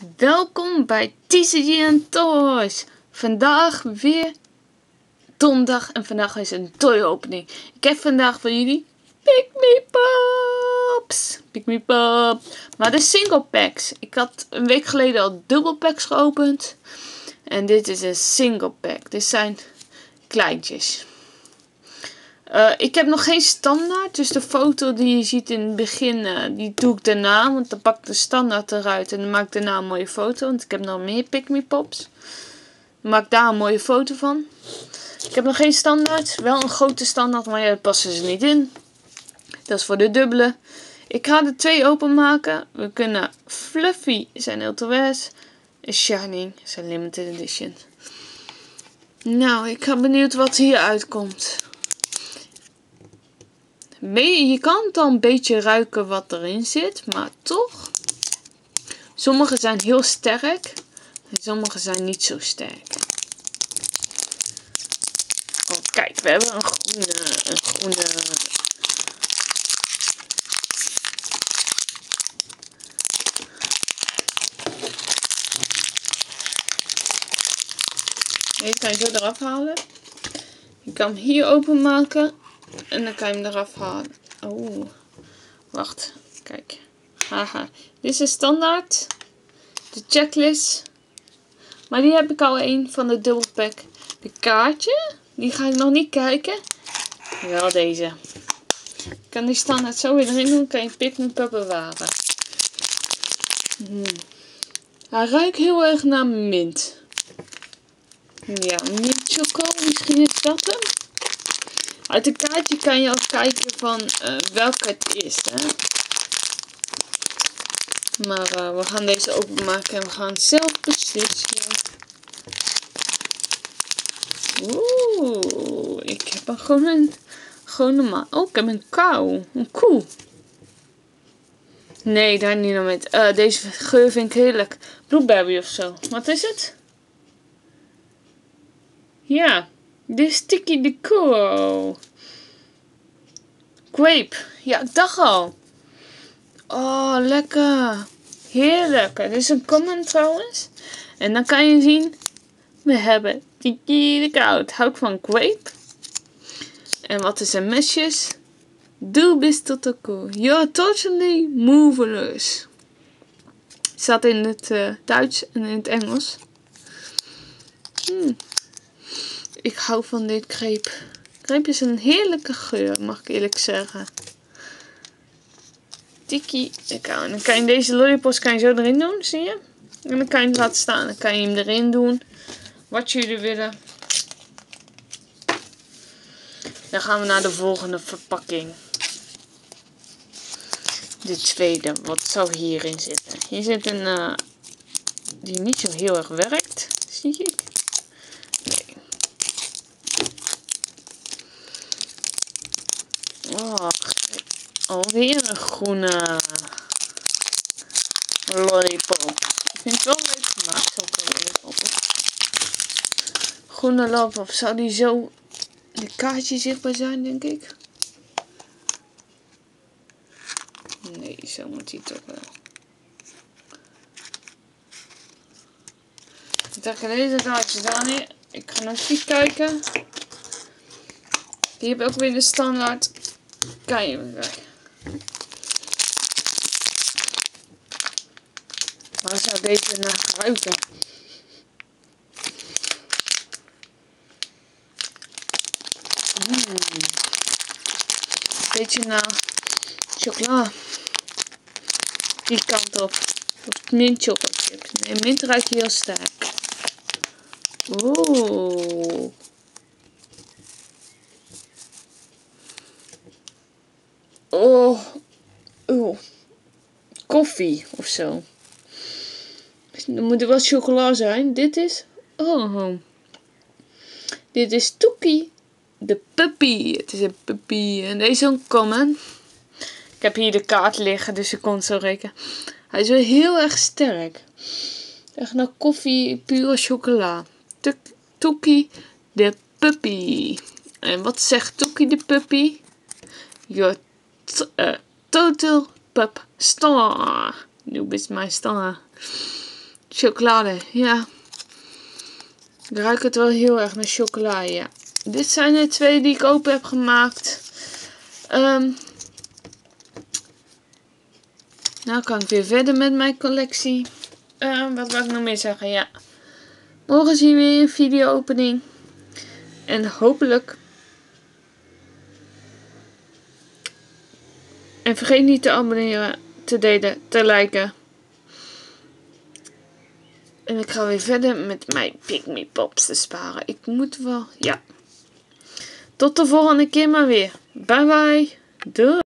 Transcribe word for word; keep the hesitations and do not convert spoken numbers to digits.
Welkom bij T C G and Toys. Vandaag weer donderdag en vandaag is een toy opening. Ik heb vandaag voor jullie Pick Me Pops. Pick Me Pop. Maar de single packs. Ik had een week geleden al dubbel packs geopend. En dit is een single pack. Dit zijn kleintjes. Uh, ik heb nog geen standaard, dus de foto die je ziet in het begin, uh, die doe ik daarna. Want dan pak ik de standaard eruit en dan maak ik daarna een mooie foto. Want ik heb nog meer Pick Me Pops. Dan maak ik daar een mooie foto van. Ik heb nog geen standaard, wel een grote standaard, maar ja, daar passen ze niet in. Dat is voor de dubbele. Ik ga er twee openmaken. We kunnen Fluffy, zijn Ultrawears. En Shining, zijn Limited Edition. Nou, ik ben benieuwd wat hier uitkomt. Je kan het al een beetje ruiken wat erin zit, maar toch. Sommige zijn heel sterk en sommige zijn niet zo sterk. Oh, kijk, we hebben een groene, een groene. Deze kan je zo eraf halen. Je kan hem hier openmaken. En dan kan je hem eraf halen. Oh, wacht. Kijk. Haha. Dit is de standaard. De checklist. Maar die heb ik al een van de dubbelpack. De kaartje. Die ga ik nog niet kijken. Wel deze. Ik kan die standaard zo weer erin doen. Kan je Pick Me Pop bewaren. Hmm. Hij ruikt heel erg naar mint. Ja, mint choco. Misschien is dat hem. Uit het kaartje kan je al kijken van uh, welke het is. Hè? Maar uh, we gaan deze openmaken en we gaan zelf beslissen. Oeh, ik heb een gewoon een, gewoon normaal. Oh, ik heb een kou. Een koe. Nee, daar niet nog met. Uh, deze geur vind ik heerlijk. Blueberry of zo. Wat is het? Ja, dit is Tiki de Cool. Grape. Ja, ik dacht al. Oh, lekker. Heerlijk. Dit is een common trouwens. En dan kan je zien. We hebben Tiki de Koud. Hou ik van grape. En wat is een mesjes? Du bist totaal. You're totally moveless. Staat in het uh, Duits en in het Engels. Hmm. Ik hou van dit grape. Grape is een heerlijke geur, mag ik eerlijk zeggen. Tiki. En dan kan je deze lollipops kan je zo erin doen, zie je? En dan kan je hem laten staan. Dan kan je hem erin doen. Wat jullie willen. Dan gaan we naar de volgende verpakking. De tweede. Wat zou hierin zitten? Hier zit een... Uh, die niet zo heel erg werkt. Zie ik. Nee. Oh, alweer een groene lollipop. Ik vind het wel leuk gemaakt, zo'n lollipop. Groene lollipop. Zou die zo de kaartje zichtbaar zijn, denk ik? Nee, zo moet die toch wel. Ik trek deze kaartjes aan hier. Ik ga nog niet kijken. Die heb ook weer de standaard. Kan je hem kijken. Waar zou deze naar ruiken? Mm. Beetje naar chocola. Die kant op. Of mint chocolate. Nee, mint ruikt heel sterk. Oeh. Oh. Oh. Koffie of zo. Er moet er wel chocola zijn. Dit is... Oh. Dit is Toekie de Puppy. Het is een puppy. En deze is een common. Ik heb hier de kaart liggen, dus je kon het zo rekenen. Hij is wel heel erg sterk. Echt naar koffie, pure chocola. Toekie de Puppy. En wat zegt Toekie de Puppy? Your uh, total pup star. Nu bent mijn star. Chocolade, ja. Ik ruik het wel heel erg naar chocola, ja. Dit zijn de twee die ik open heb gemaakt. Um, nou kan ik weer verder met mijn collectie. Uh, wat wil ik nog meer zeggen? Ja. Morgen zien we weer een video opening. En hopelijk. En vergeet niet te abonneren, te delen, te liken. En ik ga weer verder met mijn Pick Me Pops te sparen. Ik moet wel, ja. Tot de volgende keer maar weer. Bye bye. Doei.